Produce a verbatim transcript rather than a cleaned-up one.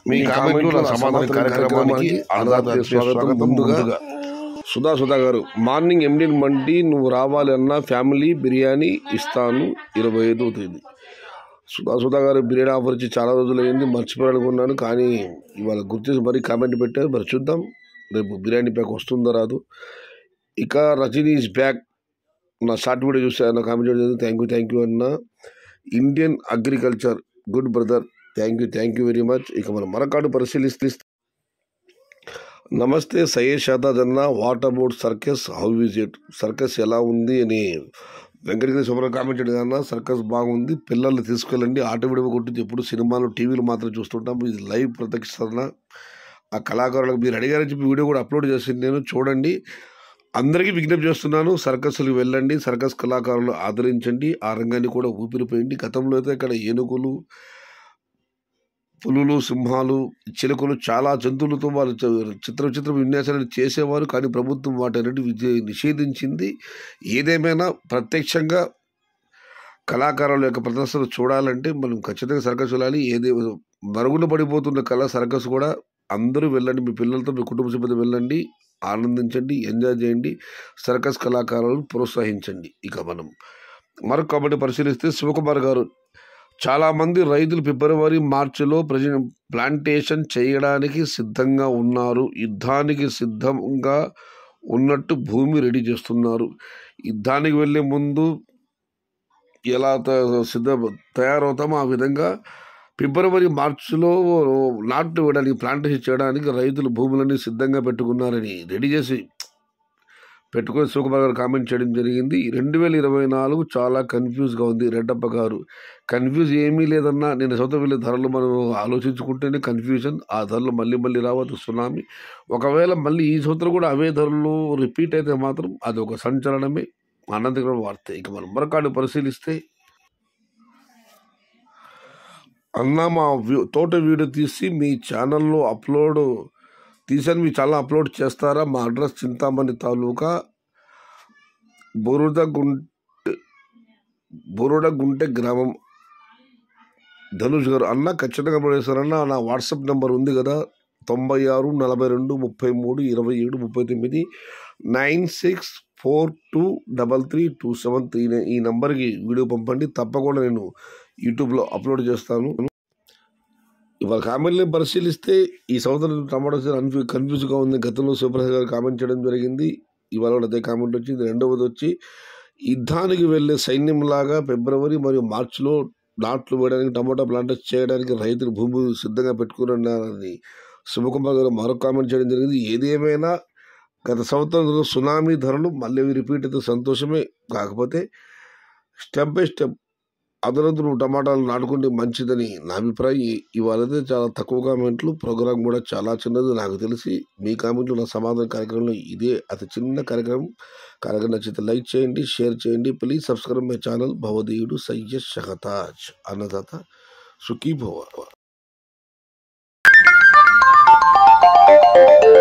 మీ కామెంట్లు నా సమాధాన కార్యక్రమానికి అన్నదాత స్వాగతం. ముందుగా సుధా సుధా గారు, మార్నింగ్ ఎండిన్ మండి నువ్వు రావాలి అన్న ఫ్యామిలీ బిర్యానీ ఇస్తాను ఇరవై ఐదో తేదీ. సుధా సుధా గారు బిర్యానీ ఆఫర్ ఇచ్చి చాలా రోజులు అయింది, మర్చిపోయాలనుకున్నాను. కానీ ఇవాళ గుర్తించి మరీ కామెంట్ పెట్టారు. మరి చూద్దాం రేపు బిర్యానీ ప్యాక్ వస్తుందో రాదు. ఇక రజనీ ఈజ్ బ్యాక్. నా షార్ట్ వీడియో చూసాను, నా కామెంట్ చేయడం థ్యాంక్ యూ థ్యాంక్ యూ అన్న. Indian agriculture good brother, thank you thank you very much. ఇక మనం మరొకటి పరిశీలిస్తే, నమస్తే సయ్యద్ షాహతాజ్ అన్న, what about circus, how is it, circus ఎలా ఉంది అని వెంకటగిరి శుభ్రం కామెంట్ చేయడం అన్న. సర్కస్ బాగుంది, పిల్లల్ని తీసుకెళ్ళండి. ఆట విడివ కొట్టి ఎప్పుడు సినిమాలు టీవీలు మాత్రం చూస్తుంటాం, ఇది లైవ్ ప్రత్యక్షన. ఆ కళాకారులకు మీరు అడిగారని చెప్పి వీడియో కూడా అప్లోడ్ చేసింది నేను, చూడండి. అందరికీ విజ్ఞప్తి చేస్తున్నాను, సర్కస్లకు వెళ్ళండి, సర్కస్ కళాకారులు ఆదరించండి, ఆ రంగాన్ని కూడా ఊపిరిపోయింది. గతంలో అయితే ఇక్కడ ఏనుగులు, పులులు, సింహాలు, చిలుకలు, చాలా జంతువులతో వాళ్ళు చిత్ర చిత్ర విన్యాసాలు చేసేవారు. కానీ ప్రభుత్వం వాటన్నిటి విజయ నిషేధించింది. ఏదేమైనా ప్రత్యక్షంగా కళాకారుల యొక్క ప్రదర్శన చూడాలంటే మనం ఖచ్చితంగా సర్కస్ వెళ్ళాలి. ఏదే మరుగున పడిపోతున్న కళ సర్కస్ కూడా అందరూ వెళ్ళండి, మీ పిల్లలతో మీ కుటుంబ సభ్యులతో వెళ్ళండి, ఆనందించండి, ఎంజాయ్ చేయండి, సర్కస్ కళాకారులను ప్రోత్సహించండి. ఇక మనం మరొక కబడ్డీ పరిశీలిస్తే, శివకుమార్ గారు, చాలామంది రైతులు ఫిబ్రవరి మార్చిలో ప్రజ ప్లాంటేషన్ చేయడానికి సిద్ధంగా ఉన్నారు, యుద్ధానికి సిద్ధంగా ఉన్నట్టు భూమి రెడీ చేస్తున్నారు. యుద్ధానికి వెళ్ళే ముందు ఎలా సిద్ధ తయారవుతామో ఆ విధంగా ఫిబ్రవరి మార్చిలో నాట్లు వేయడానికి, ప్లాంటేషన్ చేయడానికి రైతులు భూములన్నీ సిద్ధంగా పెట్టుకున్నారని రెడీ చేసి పెట్టుకొని శివకుమార్ గారు కామెంట్ చేయడం జరిగింది. రెండు వేల ఇరవై నాలుగు చాలా కన్ఫ్యూజ్గా ఉంది. రెడ్డప్ప గారు, కన్ఫ్యూజ్ ఏమీ లేదన్నా, నేను సొంత వెళ్ళే ధరలు మనం ఆలోచించుకుంటేనే కన్ఫ్యూజన్. ఆ ధరలు మళ్ళీ మళ్ళీ రావద్దు, సునామీ. ఒకవేళ మళ్ళీ ఈ సంవత్సరం కూడా అవే ధరలు రిపీట్ అయితే మాత్రం అది ఒక సంచలనమే, ఆనందకరమైన వార్త. ఇక మనం మరొకటి పరిశీలిస్తే, అన్న మా తోట వీడియో తీసి మీ ఛానల్లో అప్లోడ్ తీసాను, మీ ఛానల్ అప్లోడ్ చేస్తారా? మా అడ్రస్ చింతామణి తాలూకా బొరుడగుంటె బొరుడగుంటె గ్రామం. ధనుష్ గారు, అన్న ఖచ్చితంగా అప్లోడ్ చేస్తారన్న. నా వాట్సాప్ నెంబర్ ఉంది కదా, తొంభై ఆరు నలభై రెండు ముప్పై మూడు ఇరవై ఏడు ముప్పై తొమ్మిది nine six four two double three two seven three nine ఈ నెంబర్కి వీడియో పంపండి, తప్పకుండా నేను యూట్యూబ్లో అప్లోడ్ చేస్తాను. ఇవాళ కామెంట్ని పరిశీలిస్తే, ఈ సంవత్సరం టమాటో కన్ఫ్యూ కన్ఫ్యూజ్గా ఉంది. గతంలో శివప్రసాద్ గారు కామెంట్ చేయడం జరిగింది, ఇవాళ కూడా అదే కామెంట్ వచ్చింది. రెండవది వచ్చి, యుద్ధానికి వెళ్ళే సైన్యంలాగా ఫిబ్రవరి మరియు మార్చిలో నాట్లు వేయడానికి, టమాటా ప్లాంటేషన్ చేయడానికి రైతులు భూమి సిద్ధంగా పెట్టుకున్నారని శివకుమార్ గారు మరొక కామెంట్ చేయడం జరిగింది. ఏదేమైనా గత సంవత్సరం సునామీ ధరలు మళ్ళీ రిపీట్ అయితే సంతోషమే. కాకపోతే స్టెప్ బై స్టెప్ అదనంతరం టమాటాలు నాటుకుంటే మంచిదని నా అభిప్రాయం. ఇవాళైతే చాలా తక్కువ కామెంట్లు, ప్రోగ్రామ్ కూడా చాలా చిన్నది నాకు తెలిసి. మీ కామెంట్లు నా సమాధాన కార్యక్రమంలో ఇదే అతి చిన్న కార్యక్రమం. కార్యక్రమం నచ్చితే లైక్ చేయండి, షేర్ చేయండి. Please subscribe my channel. భవదీయుడు సయ్యద్ షహతాజ్, అన్నదాత సుఖీ భవ.